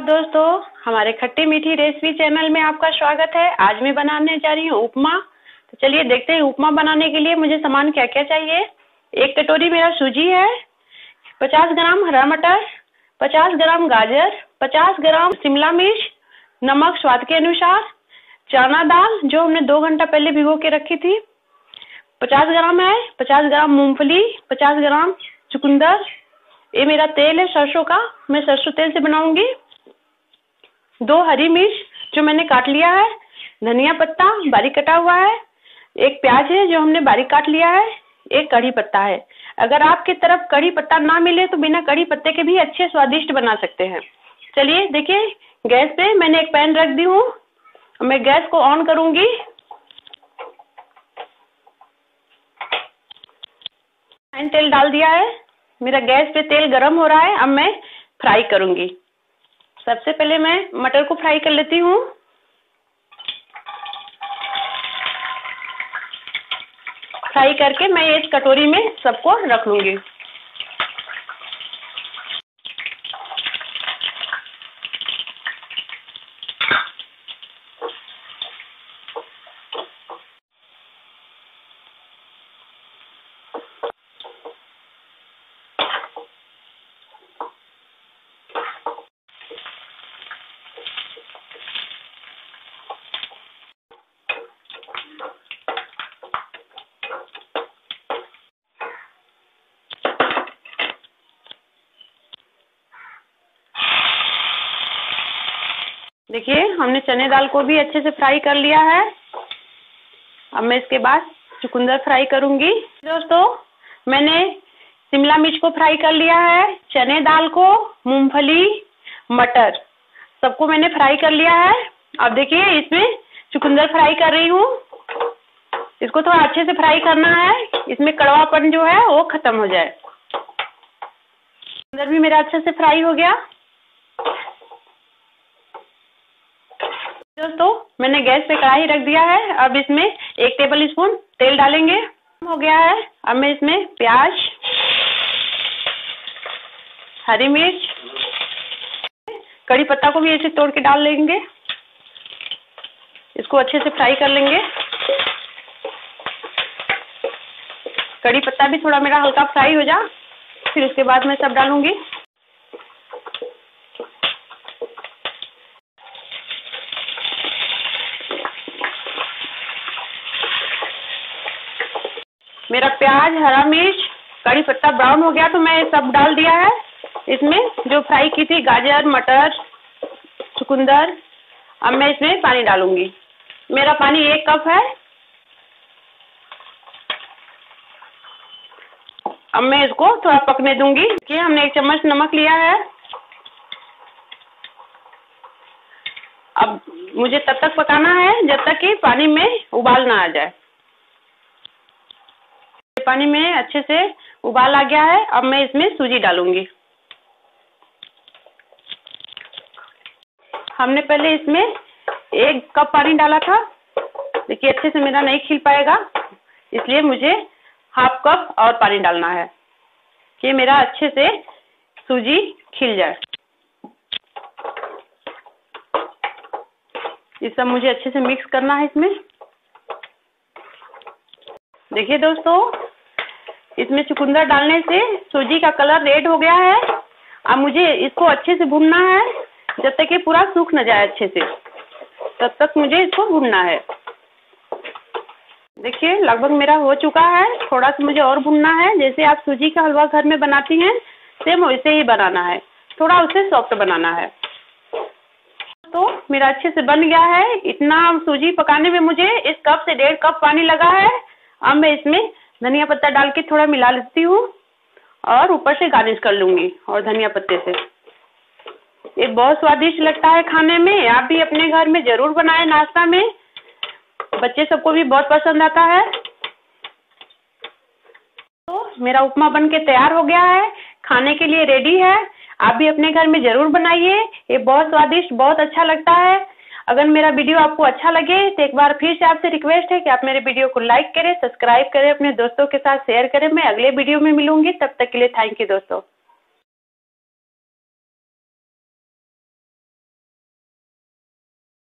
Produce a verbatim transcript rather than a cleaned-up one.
दोस्तों, हमारे खट्टी मीठी रेसिपी चैनल में आपका स्वागत है। आज मैं बनाने जा रही हूँ उपमा। तो चलिए देखते हैं उपमा बनाने के लिए मुझे सामान क्या क्या चाहिए। एक कटोरी मेरा सूजी है, पचास ग्राम हरा मटर, पचास ग्राम गाजर, पचास ग्राम शिमला मिर्च, नमक स्वाद के अनुसार, चना दाल जो हमने दो घंटा पहले भिगो के रखी थी पचास ग्राम है, पचास ग्राम मूंगफली, पचास ग्राम चुकंदर। ये मेरा तेल है सरसों का, मैं सरसों तेल से बनाऊंगी। दो हरी मिर्च जो मैंने काट लिया है, धनिया पत्ता बारीक कटा हुआ है, एक प्याज है जो हमने बारीक काट लिया है, एक कड़ी पत्ता है। अगर आपकी तरफ कड़ी पत्ता ना मिले तो बिना कड़ी पत्ते के भी अच्छे स्वादिष्ट बना सकते हैं। चलिए देखिए, गैस पे मैंने एक पैन रख दी हूँ। मैं गैस को ऑन करूंगी। तेल डाल दिया है, मेरा गैस पे तेल गरम हो रहा है। अब मैं फ्राई करूंगी। सबसे पहले मैं मटर को फ्राई कर लेती हूँ। फ्राई करके मैं इस कटोरी में सबको रख लूंगी। देखिए, हमने चने दाल को भी अच्छे से फ्राई कर लिया है। अब मैं इसके बाद चुकंदर फ्राई करूंगी। दोस्तों, मैंने शिमला मिर्च को फ्राई कर लिया है, चने दाल को, मूंगफली, मटर सबको मैंने फ्राई कर लिया है। अब देखिए, इसमें चुकंदर फ्राई कर रही हूँ। इसको थोड़ा अच्छे से फ्राई करना है, इसमें कड़वापन जो है वो खत्म हो जाए। चुकंदर भी मेरा अच्छे से फ्राई हो गया। दोस्तों, मैंने गैस पे कढ़ाई रख दिया है। अब इसमें एक टेबल स्पून तेल डालेंगे। हो गया है। अब मैं इसमें प्याज, हरी मिर्च, कड़ी पत्ता को भी ऐसे तोड़ के डाल लेंगे। इसको अच्छे से फ्राई कर लेंगे। कड़ी पत्ता भी थोड़ा मेरा हल्का फ्राई हो जा, फिर उसके बाद मैं सब डालूंगी। मेरा प्याज, हरा मिर्च, कड़ी पत्ता ब्राउन हो गया तो मैं सब डाल दिया है इसमें, जो फ्राई की थी गाजर, मटर, चुकंदर। अब मैं इसमें पानी डालूंगी। मेरा पानी एक कप है। अब मैं इसको थोड़ा पकने दूंगी। कि हमने एक चम्मच नमक लिया है। अब मुझे तब तक पकाना है जब तक कि पानी में उबाल ना आ जाए। पानी में अच्छे से उबाल आ गया है। अब मैं इसमें सूजी डालूंगी। हमने पहले इसमें एक कप पानी डाला था। देखिए, अच्छे से मेरा नहीं खिल पाएगा, इसलिए मुझे हाफ कप और पानी डालना है कि मेरा अच्छे से सूजी खिल जाए। ये सब मुझे अच्छे से मिक्स करना है इसमें। देखिए दोस्तों, इसमें चुकंदर डालने से सूजी का कलर रेड हो गया है। अब मुझे इसको अच्छे से भूनना है जब तक ये पूरा सूख न जाए अच्छे से, तब तक मुझे इसको भूनना है। देखिए, लगभग मेरा हो चुका है। थोड़ा सा मुझे और भूनना है। जैसे आप सूजी का हलवा घर में बनाती हैं, सेम वैसे ही बनाना है। थोड़ा उसे सॉफ्ट बनाना है। तो मेरा अच्छे से बन गया है। इतना सूजी पकाने में मुझे इस कप से डेढ़ कप पानी लगा है। अब मैं इसमें धनिया पत्ता डाल के थोड़ा मिला लेती हूँ और ऊपर से गार्निश कर लूंगी और धनिया पत्ते से। ये बहुत स्वादिष्ट लगता है खाने में। आप भी अपने घर में जरूर बनाएं नाश्ता में। बच्चे सबको भी बहुत पसंद आता है। तो मेरा उपमा बन के तैयार हो गया है, खाने के लिए रेडी है। आप भी अपने घर में जरूर बनाइए। ये बहुत स्वादिष्ट, बहुत अच्छा लगता है। अगर मेरा वीडियो आपको अच्छा लगे तो एक बार फिर से आपसे रिक्वेस्ट है कि आप मेरे वीडियो को लाइक करें, सब्सक्राइब करें, अपने दोस्तों के साथ शेयर करें। मैं अगले वीडियो में मिलूंगी। तब तक के लिए थैंक यू दोस्तों।